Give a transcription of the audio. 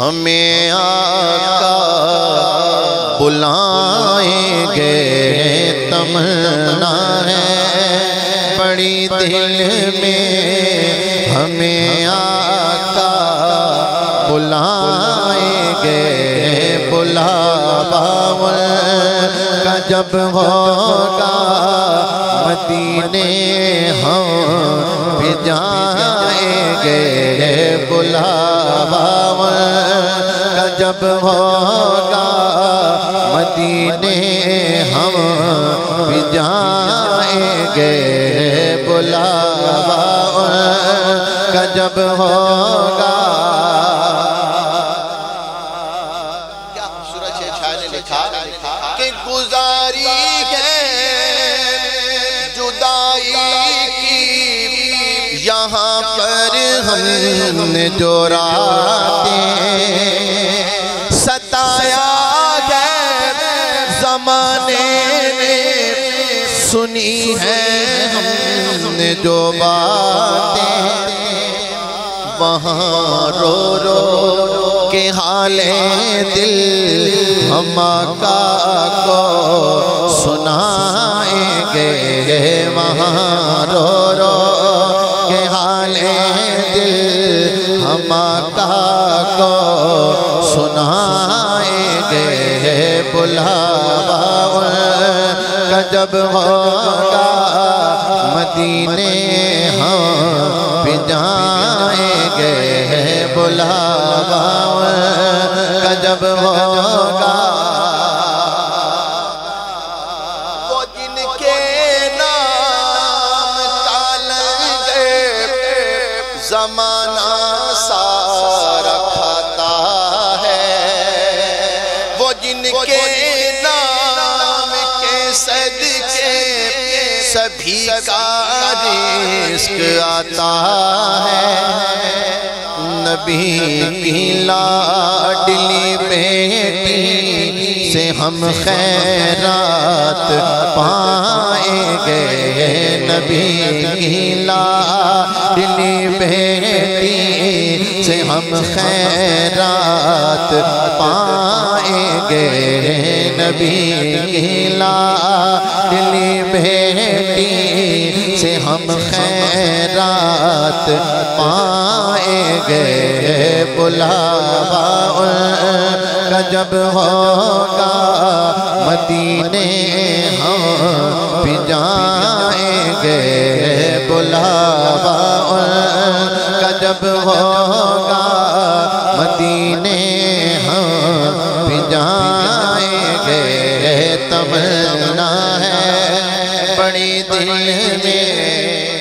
ہمیں آقا بلائیں گے، تمنا ہے بڑی دل میں، ہمیں آقا بلائیں گے، بلاوا کا جب ہوگا مدینے ہم بھی جائیں گے، بلاوا کا جب ہوگا مدینے ہم بھی جائیں گے، بلاوا کا جب ہوگا۔ کیا خوبصورت شاعر نے لکھا کہ گزاری ہے جدائی کی، یہاں پر ہم نے جو راتیں ستایا ہے زمانے نے، سنی ہے ہم نے جو باتیں، وہاں رو رو کے حال دل ہم آقا کو سنائیں گے، وہاں رو رو کے حال دل ہم آقا کو سنائیں گے، بلاوا کا جب ہوگا مدینے ہم بھی جائیں گے، بلاوا کا جب ہوگا۔ وہ جن کے نام کالیں گے زمانہ سارا کھاتا ہے، وہ جن کے نام کے صدقے سبھی کا رزق آتا ہے، نبی کی لاڈلی بیٹی سے ہم خیرات پائیں گے، نبی کی لاڈلی بیٹی سے ہم خیرات پائیں گے، نبی کی لاڈلی بیٹی سے ہم خیرات پائیں گے، بلاوا کا جب ہوگا مدینے ہم بھی جائیں گے، بلاوا کا جب ہوگا مدینے ہم بھی جائیں گے، تمنا ہے بڑی دل میں